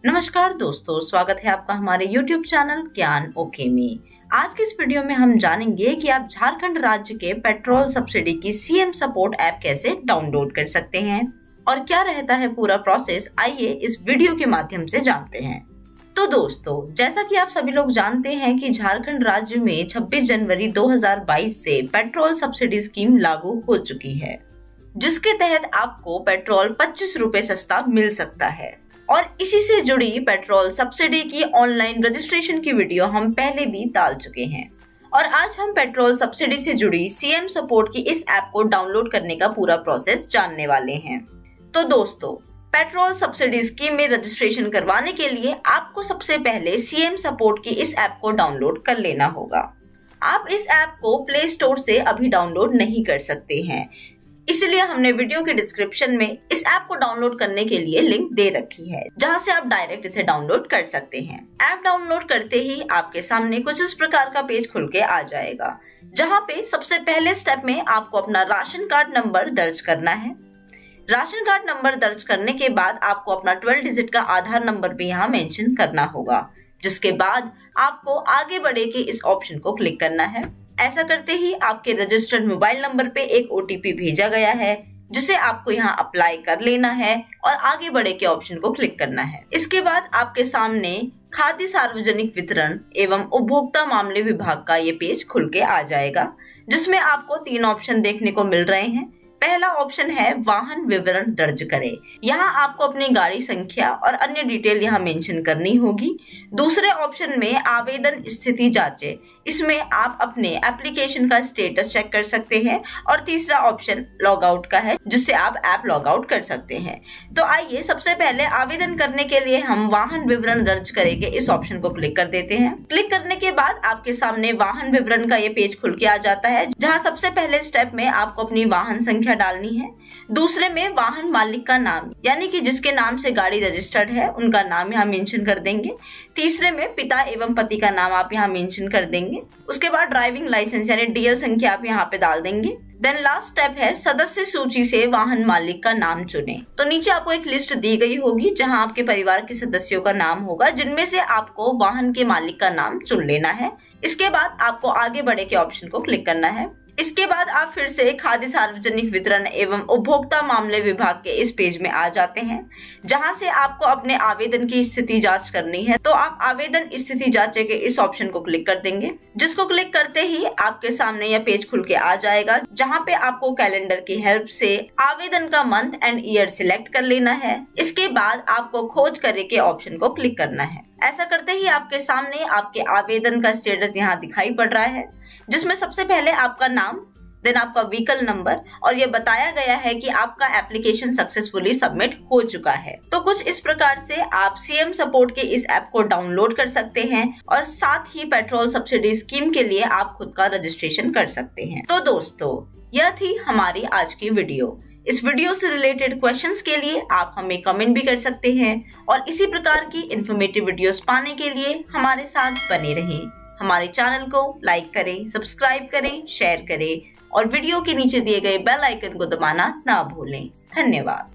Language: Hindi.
नमस्कार दोस्तों, स्वागत है आपका हमारे YouTube चैनल ज्ञान ओके में। आज के इस वीडियो में हम जानेंगे कि आप झारखंड राज्य के पेट्रोल सब्सिडी की सीएम सपोर्ट ऐप कैसे डाउनलोड कर सकते हैं और क्या रहता है पूरा प्रोसेस। आइए इस वीडियो के माध्यम से जानते हैं। तो दोस्तों, जैसा कि आप सभी लोग जानते हैं कि झारखंड राज्य में 26 जनवरी 2022 से पेट्रोल सब्सिडी स्कीम लागू हो चुकी है, जिसके तहत आपको पेट्रोल 25 रुपए सस्ता मिल सकता है। और इसी से जुड़ी पेट्रोल सब्सिडी की ऑनलाइन रजिस्ट्रेशन की वीडियो हम पहले भी डाल चुके हैं और आज हम पेट्रोल सब्सिडी से जुड़ी सीएम सपोर्ट की इस ऐप को डाउनलोड करने का पूरा प्रोसेस जानने वाले हैं। तो दोस्तों, पेट्रोल सब्सिडी स्कीम में रजिस्ट्रेशन करवाने के लिए आपको सबसे पहले सीएम सपोर्ट की इस ऐप को डाउनलोड कर लेना होगा। आप इस ऐप को प्ले स्टोर से अभी डाउनलोड नहीं कर सकते हैं, इसलिए हमने वीडियो के डिस्क्रिप्शन में इस ऐप को डाउनलोड करने के लिए लिंक दे रखी है, जहां से आप डायरेक्ट इसे डाउनलोड कर सकते हैं। ऐप डाउनलोड करते ही आपके सामने कुछ इस प्रकार का पेज खुल के आ जाएगा, जहां पे सबसे पहले स्टेप में आपको अपना राशन कार्ड नंबर दर्ज करना है। राशन कार्ड नंबर दर्ज करने के बाद आपको अपना 12 डिजिट का आधार नंबर भी यहाँ मेंशन करना होगा, जिसके बाद आपको आगे बढ़े के इस ऑप्शन को क्लिक करना है। ऐसा करते ही आपके रजिस्टर्ड मोबाइल नंबर पे एक ओटीपी भेजा गया है, जिसे आपको यहाँ अप्लाई कर लेना है और आगे बढ़े के ऑप्शन को क्लिक करना है। इसके बाद आपके सामने खाद्य सार्वजनिक वितरण एवं उपभोक्ता मामले विभाग का ये पेज खुल के आ जाएगा, जिसमें आपको 3 ऑप्शन देखने को मिल रहे हैं। पहला ऑप्शन है वाहन विवरण दर्ज करें। यहाँ आपको अपनी गाड़ी संख्या और अन्य डिटेल यहाँ मेंशन करनी होगी। दूसरे ऑप्शन में आवेदन स्थिति जांचे, इसमें आप अपने एप्लीकेशन का स्टेटस चेक कर सकते हैं। और तीसरा ऑप्शन लॉग आउट का है, जिससे आप ऐप लॉग आउट कर सकते हैं। तो आइए सबसे पहले आवेदन करने के लिए हम वाहन विवरण दर्ज करेंगे इस ऑप्शन को क्लिक कर देते हैं। क्लिक करने के बाद आपके सामने वाहन विवरण का ये पेज खुल के आ जाता है, जहाँ सबसे पहले स्टेप में आपको अपनी वाहन संख्या डालनी है। दूसरे में वाहन मालिक का नाम, यानी कि जिसके नाम से गाड़ी रजिस्टर्ड है उनका नाम यहाँ मेंशन कर देंगे। तीसरे में पिता एवं पति का नाम आप यहाँ मेंशन कर देंगे। उसके बाद ड्राइविंग लाइसेंस यानी डीएल संख्या आप यहाँ पे डाल देंगे। देन लास्ट स्टेप है सदस्य सूची से वाहन मालिक का नाम चुने। तो नीचे आपको एक लिस्ट दी गई होगी, जहाँ आपके परिवार के सदस्यों का नाम होगा, जिनमें से आपको वाहन के मालिक का नाम चुन लेना है। इसके बाद आपको आगे बढ़े के ऑप्शन को क्लिक करना है। इसके बाद आप फिर से खाद्य सार्वजनिक वितरण एवं उपभोक्ता मामले विभाग के इस पेज में आ जाते हैं, जहां से आपको अपने आवेदन की स्थिति जांच करनी है। तो आप आवेदन स्थिति जांचे के इस ऑप्शन को क्लिक कर देंगे, जिसको क्लिक करते ही आपके सामने यह पेज खुल के आ जाएगा, जहां पे आपको कैलेंडर की हेल्प से आवेदन का मंथ एंड ईयर सिलेक्ट कर लेना है। इसके बाद आपको खोज करे के ऑप्शन को क्लिक करना है। ऐसा करते ही आपके सामने आपके आवेदन का स्टेटस यहाँ दिखाई पड़ रहा है, जिसमें सबसे पहले आपका नाम, देन आपका व्हीकल नंबर और ये बताया गया है कि आपका एप्लीकेशन सक्सेसफुली सबमिट हो चुका है। तो कुछ इस प्रकार से आप सीएम सपोर्ट के इस ऐप को डाउनलोड कर सकते हैं और साथ ही पेट्रोल सब्सिडी स्कीम के लिए आप खुद का रजिस्ट्रेशन कर सकते हैं। तो दोस्तों, यह थी हमारी आज की वीडियो। इस वीडियो से रिलेटेड क्वेश्चंस के लिए आप हमें कमेंट भी कर सकते हैं और इसी प्रकार की इन्फॉर्मेटिव वीडियोस पाने के लिए हमारे साथ बने रहें। हमारे चैनल को लाइक करें, सब्सक्राइब करें, शेयर करें और वीडियो के नीचे दिए गए बेल आइकन को दबाना ना भूलें। धन्यवाद।